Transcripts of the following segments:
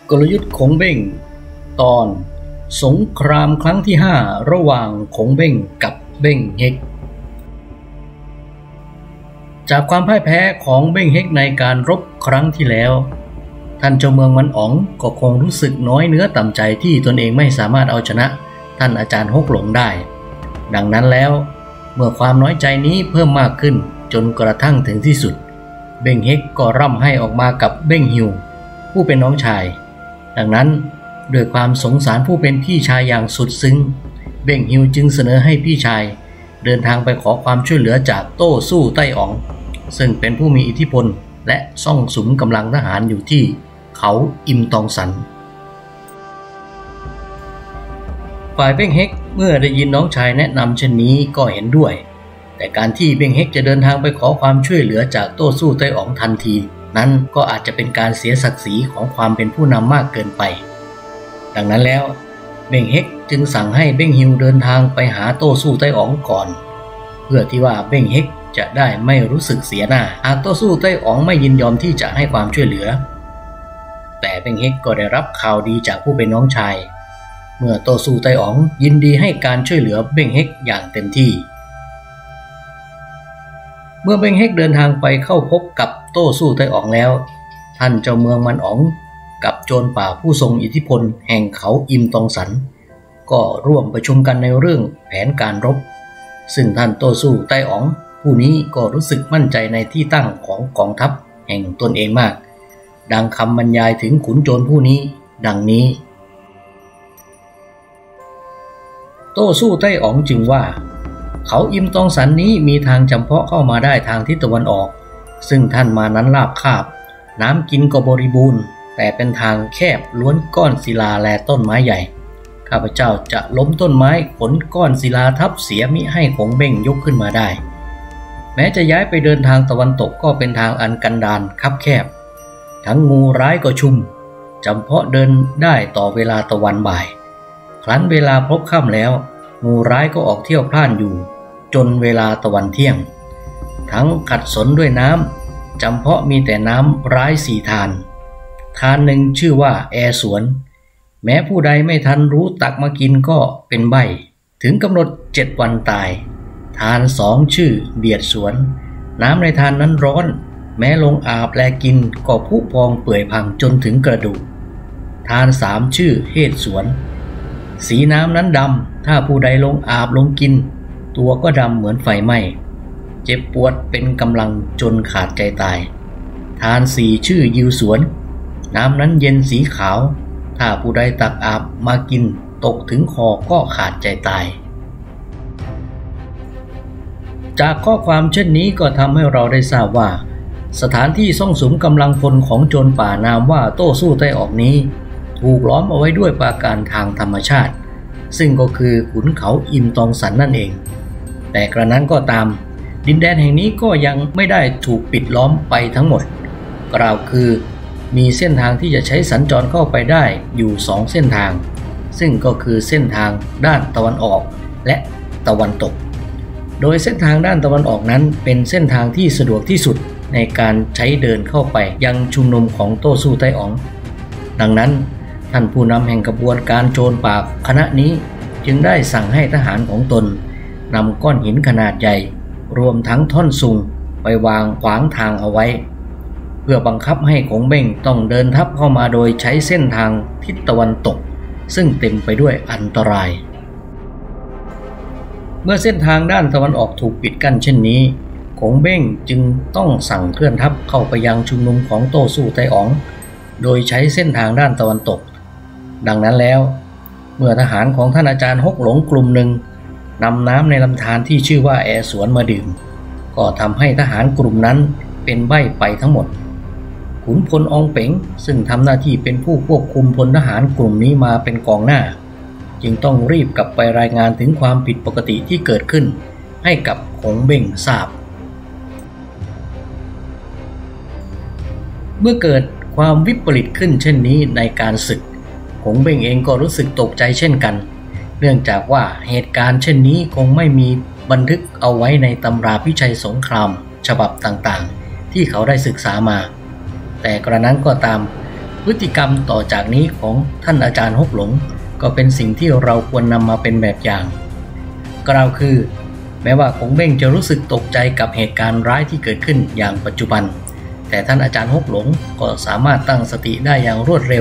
กลยุทธ์ขงเบ้งตอนสงครามครั้งที่5ระหว่างขงเบ้งกับเบ้งเฮกจากความพ่ายแพ้ของเบ้งเฮกในการรบครั้งที่แล้วท่านเจ้าเมืองมันอ๋องก็คงรู้สึกน้อยเนื้อต่ำใจที่ตนเองไม่สามารถเอาชนะท่านอาจารย์ฮกหลงได้ดังนั้นแล้วเมื่อความน้อยใจนี้เพิ่มมากขึ้นจนกระทั่งถึงที่สุดเบ้งเฮกก็ร่ำไห้ออกมากับเบ้งฮิวผู้เป็นน้องชายดังนั้นด้วยความสงสารผู้เป็นพี่ชายอย่างสุดซึ้งเบ้งฮิวจึงเสนอให้พี่ชายเดินทางไปขอความช่วยเหลือจากโต้สู้ไต้อ๋องซึ่งเป็นผู้มีอิทธิพลและซ่องสุมกำลังทหารอยู่ที่เขาอิมตองสันฝ่ายเบ้งเฮกเมื่อได้ยินน้องชายแนะนำเช่นนี้ก็เห็นด้วยแต่การที่เบ้งเฮกจะเดินทางไปขอความช่วยเหลือจากโต้สู้ไต้อ๋องทันทีนั้นก็อาจจะเป็นการเสียศักดิ์ศรีของความเป็นผู้นำมากเกินไปดังนั้นแล้วเบ้งเฮกจึงสั่งให้เบ้งฮิวเดินทางไปหาโต้สู้ไต้อ๋องก่อนเพื่อที่ว่าเบ้งเฮกจะได้ไม่รู้สึกเสียหน้าหากโต้สู้ไต้อ๋องไม่ยินยอมที่จะให้ความช่วยเหลือแต่เบ้งเฮกก็ได้รับข่าวดีจากผู้เป็นน้องชายเมื่อโต้สู้ไต้อ๋องยินดีให้การช่วยเหลือเบ้งเฮกอย่างเต็มที่เมื่อเบ้งเฮกเดินทางไปเข้าพบกับโต้สู้ไต้อ๋องแล้วท่านเจ้าเมืองมันอ๋องกับโจรป่าผู้ทรงอิทธิพลแห่งเขาอิมตองสันก็ร่วมประชุมกันในเรื่องแผนการรบซึ่งท่านโต้สู้ไต้อ๋องผู้นี้ก็รู้สึกมั่นใจในที่ตั้งของกองทัพแห่งตนเองมากดังคำบรรยายถึงขุนโจรผู้นี้ดังนี้โต้สู้ไต้อ๋องจึงว่าเขาอิมตองสันนี้มีทางจำเพาะเข้ามาได้ทางทิศตะวันออกซึ่งท่านมานั้นราบคาบน้ำกินก็บริบูรณ์แต่เป็นทางแคบล้วนก้อนศิลาและต้นไม้ใหญ่ข้าพเจ้าจะล้มต้นไม้ขนก้อนศิลาทับเสียมิให้ขงเบ้งยกขึ้นมาได้แม้จะย้ายไปเดินทางตะวันตกก็เป็นทางอันกันดารคับแคบทั้งงูร้ายก็ชุมจำเพาะเดินได้ต่อเวลาตะวันบ่ายครั้นเวลาพบค่ำแล้วงูร้ายก็ออกเที่ยวพล่านอยู่จนเวลาตะวันเที่ยงทั้งขัดสนด้วยน้ำจำเพาะมีแต่น้ำร้าย4 ทานหนึ่งชื่อว่าแอสวนแม้ผู้ใดไม่ทันรู้ตักมากินก็เป็นใบ้ถึงกำหนด7 วันตายทาน2ชื่อเบียดสวนน้ำในทานนั้นร้อนแม้ลงอาบแลกินก็พุพองเปื่อยพังจนถึงกระดูกทาน3ชื่อเฮดสวนสีน้ำนั้นดำถ้าผู้ใดลงอาบลงกินตัวก็ดำเหมือนไฟไหม้เจ็บปวดเป็นกำลังจนขาดใจตายทาน4ชื่อยิวสวนน้ำนั้นเย็นสีขาวถ้าผู้ใดตักอาบมากินตกถึงคอก็ขาดใจตายจากข้อความเช่นนี้ก็ทำให้เราได้ทราบว่าสถานที่ซ่องสุมกำลังพลของโจรป่านามว่าโต้สู้ไต้อ๋องนี้ถูกล้อมเอาไว้ด้วยปราการทางธรรมชาติซึ่งก็คือขุนเขาอิมตองสันนั่นเองแต่กระนั้นก็ตามดินแดนแห่งนี้ก็ยังไม่ได้ถูกปิดล้อมไปทั้งหมดกล่าวคือมีเส้นทางที่จะใช้สัญจรเข้าไปได้อยู่2 เส้นทางซึ่งก็คือเส้นทางด้านตะวันออกและตะวันตกโดยเส้นทางด้านตะวันออกนั้นเป็นเส้นทางที่สะดวกที่สุดในการใช้เดินเข้าไปยังชุมนุมของโต้สู้ไต้อ๋องดังนั้นท่านผู้นำแห่งกระบวนการโจรป่าคณะนี้จึงได้สั่งให้ทหารของตนนำก้อนหินขนาดใหญ่รวมทั้งท่อนซุงไปวางขวางทางเอาไว้เพื่อบังคับให้ขงเบ้งต้องเดินทับเข้ามาโดยใช้เส้นทางทิศตะวันตกซึ่งเต็มไปด้วยอันตรายเมื่อเส้นทางด้านตะวันออกถูกปิดกั้นเช่นนี้ขงเบ้งจึงต้องสั่งเคลื่อนทัพเข้าไปยังชุมนุมของโต้สู้ไต้อ๋องโดยใช้เส้นทางด้านตะวันตกดังนั้นแล้วเมื่อทหารของท่านอาจารย์ฮกหลงกลุ่มหนึ่งนำน้ำในลำธารที่ชื่อว่าแอสวนมาดื่มก็ทำให้ทหารกลุ่มนั้นเป็นใบ้ไปทั้งหมดขุนพลอองเป๋งซึ่งทำหน้าที่เป็นผู้ควบคุมพลทหารกลุ่มนี้มาเป็นกองหน้าจึงต้องรีบกลับไปรายงานถึงความผิดปกติที่เกิดขึ้นให้กับขงเบ้งทราบเมื่อเกิดความวิปริตขึ้นเช่นนี้ในการศึกขงเบ้งเองก็รู้สึกตกใจเช่นกันเนื่องจากว่าเหตุการณ์เช่นนี้คงไม่มีบันทึกเอาไว้ในตำราพิชัยสงครามฉบับต่างๆที่เขาได้ศึกษามาแต่กระนั้นก็ตามพฤติกรรมต่อจากนี้ของท่านอาจารย์ฮกหลงก็เป็นสิ่งที่เราควรนำมาเป็นแบบอย่างกล่าวคือแม้ว่าคงเบ้งจะรู้สึกตกใจกับเหตุการณ์ร้ายที่เกิดขึ้นอย่างปัจจุบันแต่ท่านอาจารย์ฮกหลงก็สามารถตั้งสติได้อย่างรวดเร็ว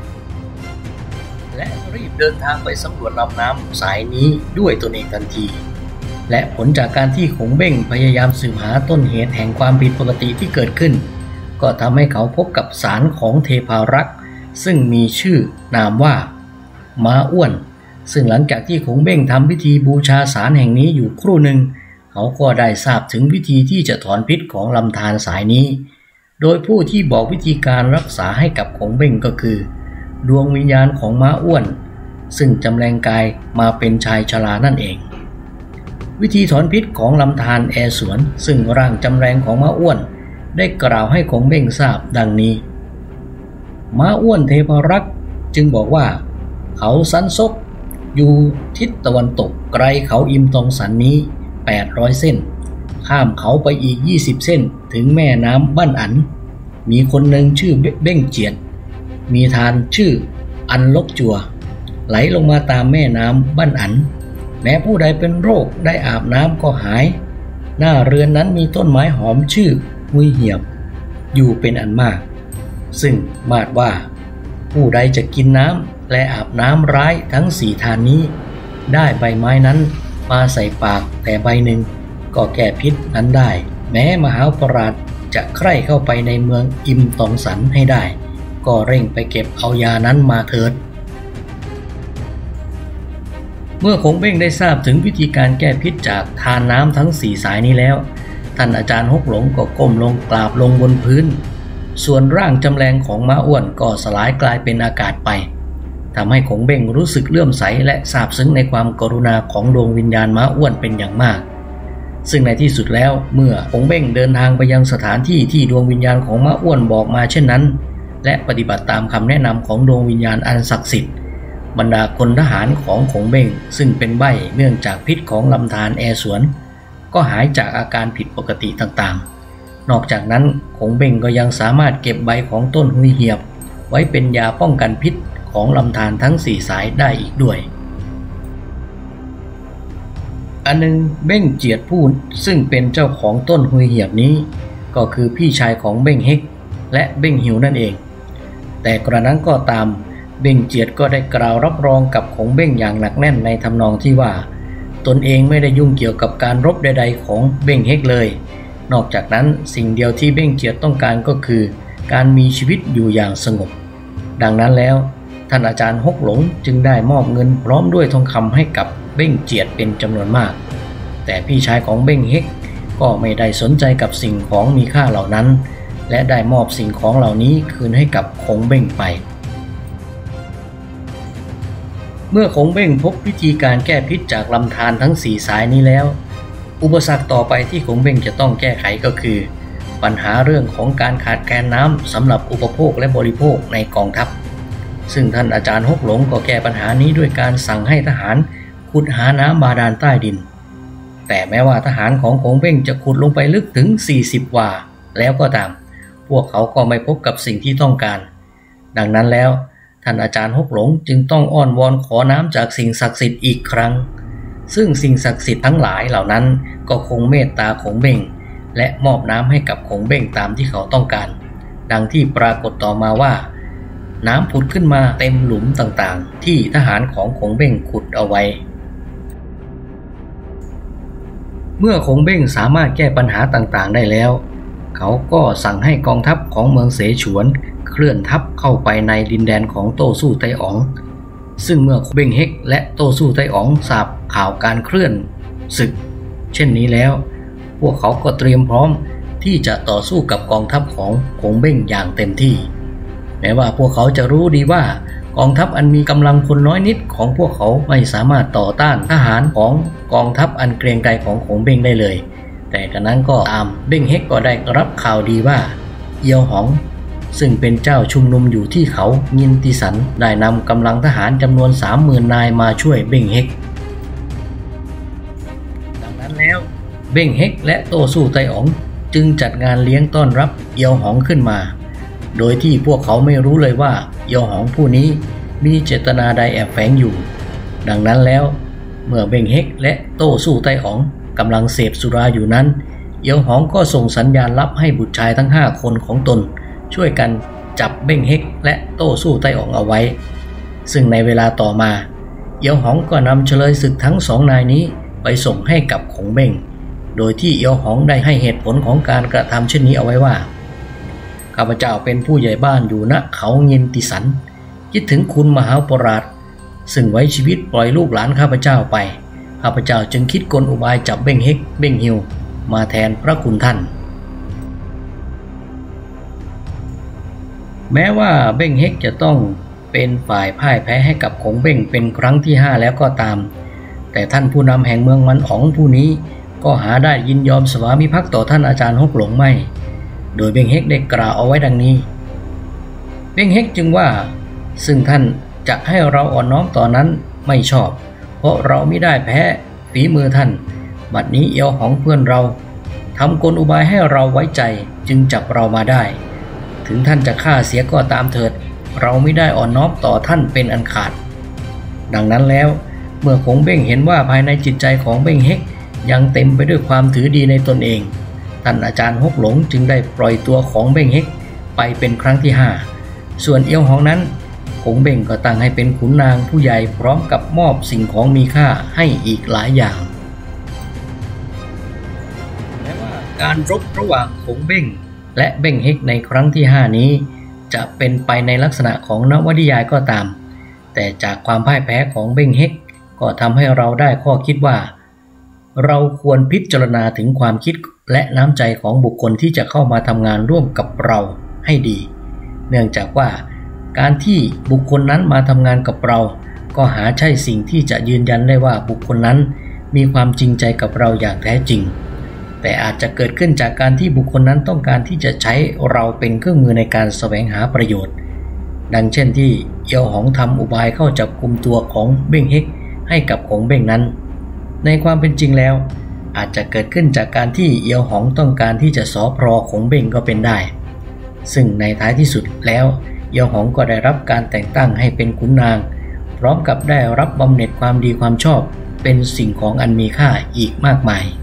และรีบเดินทางไปสำรวจลำน้ำสายนี้ด้วยตนเองทันทีและผลจากการที่คงเบ้งพยายามสืบหาต้นเหตุแห่งความผิดปกติที่เกิดขึ้นก็ทำให้เขาพบกับสารของเทพารักษ์ซึ่งมีชื่อนามว่าม้าอ้วนซึ่งหลังจากที่คงเบ้งทำพิธีบูชาสารแห่งนี้อยู่ครู่หนึ่งเขาก็ได้ทราบถึงวิธีที่จะถอนพิษของลำธารสายนี้โดยผู้ที่บอกวิธีการรักษาให้กับคงเบ้งก็คือดวงวิญญาณของม้าอ้วนซึ่งจำแรงกายมาเป็นชายชรานั่นเองวิธีถอนพิษของลำธารแอสวนซึ่งร่างจำแรงของม้าอ้วนได้กล่าวให้คงเบ้งทราบดังนี้ม้าอ้วนเทพารักษ์จึงบอกว่าเขาสันซกอยู่ทิศตะวันตกไกลเขาอิมตองสันนี้800เส้นข้ามเขาไปอีก20เส้นถึงแม่น้ำบ้านอันมีคนหนึ่งชื่อเบ้งเจียดมีทานชื่ออันลกจัวไหลลงมาตามแม่น้ำบ้านอันแม้ผู้ใดเป็นโรคได้อาบน้ำก็หายหน้าเรือนนั้นมีต้นไม้หอมชื่อหุยเหียบอยู่เป็นอันมากซึ่งมาดว่าผู้ใดจะกินน้ำและอาบน้ำร้ายทั้ง4ทานนี้ได้ใบไม้นั้นมาใส่ปากแต่ใบหนึ่งก็แก้พิษนั้นได้แม้มหาปราชญ์จะใคร่เข้าไปในเมืองอิมตองสันให้ได้ก็เร่งไปเก็บเอายานั้นมาเถิดเมื่อคงเบ้งได้ทราบถึงวิธีการแก้พิษจากทานน้ำทั้ง4สายนี้แล้วท่านอาจารย์ฮกหลงก็ก้มลงกราบลงบนพื้นส่วนร่างจำแรงของม้าอ้วนก็สลายกลายเป็นอากาศไปทำให้คงเบ้งรู้สึกเลื่อมใสและซาบซึ้งในความกรุณาของดวงวิญญาณม้าอ้วนเป็นอย่างมากซึ่งในที่สุดแล้วเมื่อคงเบ้งเดินทางไปยังสถานที่ที่ดวงวิญญาณของม้าอ้วนบอกมาเช่นนั้นและปฏิบัติตามคำแนะนำของดวงวิญญาณอันศักดิ์สิทธิ์บรรดาคนทหารของคงเบ้งซึ่งเป็นใบ้เนื่องจากพิษของลำธารแอสวนก็หายจากอาการผิดปกติต่างๆนอกจากนั้นคงเบ้งก็ยังสามารถเก็บใบของต้นหุยเหียบไว้เป็นยาป้องกันพิษของลำธารทั้ง4สายได้อีกด้วยอันหนึ่งเบ้งเจียดผู้ซึ่งเป็นเจ้าของต้นหุยเหียบนี้ก็คือพี่ชายของเบ้งเฮกและเบ้งหิวนั่นเองแต่กระนั้นก็ตามเบ้งเจียดก็ได้กล่าวรับรองกับคงเบ้งอย่างหนักแน่นในทำนองที่ว่าตนเองไม่ได้ยุ่งเกี่ยวกับการรบใดๆของเบ้งเฮกเลยนอกจากนั้นสิ่งเดียวที่เบ้งเจียดต้องการก็คือการมีชีวิตอยู่อย่างสงบดังนั้นแล้วท่านอาจารย์ฮกหลงจึงได้มอบเงินพร้อมด้วยทองคำให้กับเบ้งเจียดเป็นจำนวนมากแต่พี่ชายของเบ้งเฮกก็ไม่ได้สนใจกับสิ่งของมีค่าเหล่านั้นและได้มอบสิ่งของเหล่านี้คืนให้กับคงเบ้งไปเมื่อคงเบ้งพบวิธีการแก้พิษจากลำธารทั้ง4สายนี้แล้วอุปสรรคต่อไปที่คงเบ้งจะต้องแก้ไขก็คือปัญหาเรื่องของการขาดแคลนน้ำสำหรับอุปโภคและบริโภคในกองทัพซึ่งท่านอาจารย์ฮกหลงก็แก้ปัญหานี้ด้วยการสั่งให้ทหารขุดหาน้ำบาดาลใต้ดินแต่แม้ว่าทหารของคงเบ้งจะขุดลงไปลึกถึง40 วาแล้วก็ตามพวกเขาก็ไม่พบกับสิ่งที่ต้องการดังนั้นแล้วท่านอาจารย์ฮกหลงจึงต้องอ้อนวอนขอน้ำจากสิ่งศักดิ์สิทธิ์อีกครั้งซึ่งสิ่งศักดิ์สิทธิ์ทั้งหลายเหล่านั้นก็คงเมตตาคงเบ้งและมอบน้ำให้กับคงเบ้งตามที่เขาต้องการดังที่ปรากฏต่อมาว่าน้ำผุดขึ้นมาเต็มหลุมต่างๆที่ทหารของคงเบ้งขุดเอาไว้เมื่อคงเบ้งสามารถแก้ปัญหาต่างๆได้แล้วเขาก็สั่งให้กองทัพของเมืองเสฉวนเคลื่อนทัพเข้าไปในดินแดนของโต้สู้ไต้อ๋องซึ่งเมื่อเบ้งเฮกและโต้สู้ไต้อ๋องทราบข่าวการเคลื่อนศึกเช่นนี้แล้วพวกเขาก็เตรียมพร้อมที่จะต่อสู้กับกองทัพของคงเบ้งอย่างเต็มที่แม้ว่าพวกเขาจะรู้ดีว่ากองทัพอันมีกำลังพลน้อยนิดของพวกเขาไม่สามารถต่อต้านทหารของกองทัพอันเกรียงไกรของคงเบ้งได้เลยแต่กระนั้นก็ตามเบ้งเฮกก็ได้รับข่าวดีว่าเอียวหองซึ่งเป็นเจ้าชุมนุมอยู่ที่เขางินติสันได้นำกำลังทหารจำนวน 30,000 นายมาช่วยเบ้งเฮกดังนั้นแล้วเบ้งเฮกและโต้สู้ไต้อ๋องจึงจัดงานเลี้ยงต้อนรับเอียวหองขึ้นมาโดยที่พวกเขาไม่รู้เลยว่าเอียวหองผู้นี้มีเจตนาใดแอบแฝงอยู่ดังนั้นแล้วเมื่อเบ่งเฮกและโต้สู้ไต้อ๋องกำลังเสพสุราอยู่นั้นเอียวหองก็ส่งสัญญาณลับให้บุตรชายทั้ง5คนของตนช่วยกันจับเบ่งเฮกและโต้สู้ไต้อ๋องเอาไว้ซึ่งในเวลาต่อมาเอียวหองก็นำเฉลยศึกทั้ง2นายนี้ไปส่งให้กับขงเบ้งโดยที่เอียวหองได้ให้เหตุผลของการกระทำเช่นนี้เอาไว้ว่าข้าพเจ้าเป็นผู้ใหญ่บ้านอยู่ณเขาเงินติสันคิดถึงคุณมหาปราชซึ่งไว้ชีวิตปล่อยลูกหลานข้าพเจ้าไปข้าพเจ้าจึงคิดกลอุบายจับเบ้งเฮกเบ้งฮิวมาแทนพระคุณท่านแม้ว่าเบ้งเฮกจะต้องเป็นฝ่ายพ่ายแพ้ให้กับขงเบ้งเป็นครั้งที่5แล้วก็ตามแต่ท่านผู้นำแห่งเมืองมันอ๋องผู้นี้ก็หาได้ยินยอมสวามิภักดิ์ต่อท่านอาจารย์ฮกหลงไม่โดยเบ้งเฮกได้กล่าวเอาไว้ดังนี้เบ้งเฮกจึงว่าซึ่งท่านจะให้เราอ่อนน้อมต่อนั้นไม่ชอบเพราะเราไม่ได้แพ้ฝีมือท่านบัดนี้เอียวหองเพื่อนเราทำกลอุบายให้เราไว้ใจจึงจับเรามาได้ถึงท่านจะฆ่าเสียก็ตามเถิดเราไม่ได้อ่อนน้อมต่อท่านเป็นอันขาดดังนั้นแล้วเมื่อขงเบ้งเห็นว่าภายในจิตใจของเบ้งเฮกยังเต็มไปด้วยความถือดีในตนเองท่านอาจารย์ฮกหลงจึงได้ปล่อยตัวของเบ้งเฮกไปเป็นครั้งที่5ส่วนเอียวหองนั้นขงเบ้งก็ตั้งให้เป็นขุนนางผู้ใหญ่พร้อมกับมอบสิ่งของมีค่าให้อีกหลายอย่างแม้ว่าการรบระหว่างขงเบ้งและเบ้งเฮกในครั้งที่5นี้จะเป็นไปในลักษณะของนวนิยายก็ตามแต่จากความพ่ายแพ้ของเบ้งเฮกก็ทำให้เราได้ข้อคิดว่าเราควรพิจารณาถึงความคิดและน้ำใจของบุคคลที่จะเข้ามาทำงานร่วมกับเราให้ดีเนื่องจากว่าการที่บุคคลนั้นมาทำงานกับเราก็หาใช่สิ่งที่จะยืนยันได้ว่าบุคคลนั้นมีความจริงใจกับเราอย่างแท้จริงแต่อาจจะเกิดขึ้นจากการที่บุคคลนั้นต้องการที่จะใช้เราเป็นเครื่องมือในการแสวงหาประโยชน์ดังเช่นที่เอียวหองทำอุบายเข้าจับกุมตัวของเบ้งเฮกให้กับขงเบ้งนั้นในความเป็นจริงแล้วอาจจะเกิดขึ้นจากการที่เอียวหองต้องการที่จะสอพรขงเบ้งก็เป็นได้ซึ่งในท้ายที่สุดแล้วเอียวหองก็ได้รับการแต่งตั้งให้เป็นขุนนางพร้อมกับได้รับบำเหน็จความดีความชอบเป็นสิ่งของอันมีค่าอีกมากมาย